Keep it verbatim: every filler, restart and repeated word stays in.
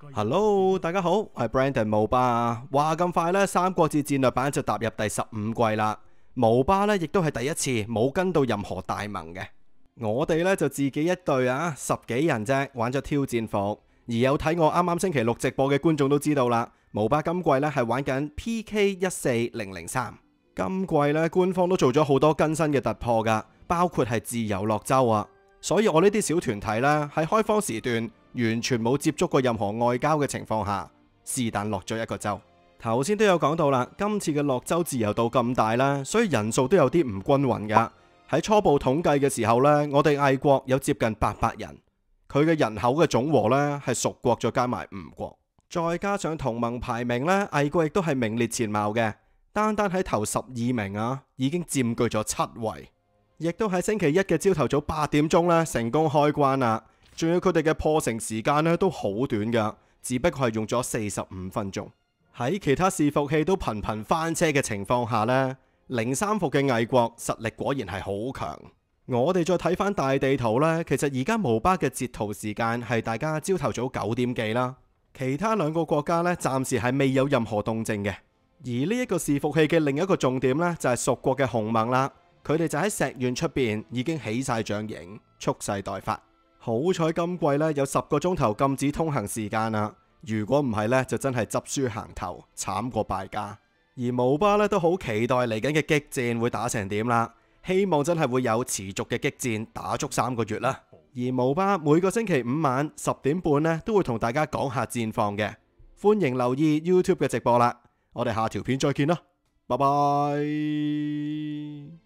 Hello，大家好，我係 Brandon 毛巴。話咁快呢，《三國志戰略版》就踏入第十五季啦。毛巴呢亦都係第一次冇跟到任何大盟嘅。我哋呢就自己一隊啊，十幾人啫，玩咗挑戰服。而有睇我啱啱星期六直播嘅觀眾都知道啦，毛巴今季呢係玩緊 P K 一四零零三。今季呢，官方都做咗好多更新嘅突破噶，包括係自由落州啊。所以我呢啲小團體呢，喺開荒時段完全冇接觸過任何外交嘅情況下，是但落咗一個州。頭先都有講到啦，今次嘅落州自由度咁大啦，所以人數都有啲唔均勻噶。喺初步統計嘅時候呢，我哋魏國有接近八百人，佢嘅人口嘅總和呢係蜀國再加埋吳國，再加上同盟排名呢，魏國亦都係名列前茅嘅，單單喺頭十二名啊，已經佔據咗七位。亦都喺星期一嘅朝頭早八點鐘咧，成功開關啦。仲要佢哋嘅破城時間咧都好短噶，只不過係用咗四十五分鐘。喺其他伺服器都頻頻翻車嘅情況下呢，零三服嘅魏國實力果然係好強。我哋再睇翻大地圖呢，其實而家毛巴嘅截圖時間係大家朝頭早九點幾啦。其他兩個國家呢，暫時係未有任何動靜嘅。而呢一個伺服器嘅另一個重點呢，就係蜀國嘅鴻盟啦。佢哋就喺石縣出邊已經起晒掌影，蓄勢待發。好彩今季呢有十個鐘頭禁止通行時間啦，如果唔係呢，就真係執輸行頭，慘過敗家。而毛巴呢都好期待嚟緊嘅激戰會打成點啦，希望真係會有持續嘅激戰打足三個月啦。而毛巴每個星期五晚十點半呢都會同大家講下戰況嘅，歡迎留意 YouTube 嘅直播啦。我哋下條片再見啦，拜拜。